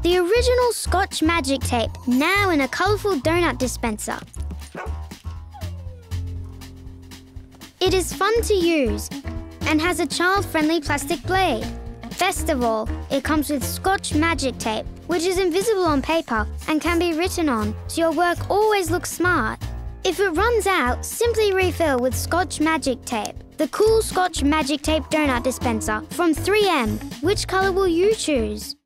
The original Scotch Magic Tape, now in a colourful donut dispenser. It is fun to use and has a child-friendly plastic blade. Best of all, it comes with Scotch Magic Tape, which is invisible on paper and can be written on, so your work always looks smart. If it runs out, simply refill with Scotch Magic Tape. The cool Scotch Magic Tape donut dispenser from 3M. Which colour will you choose?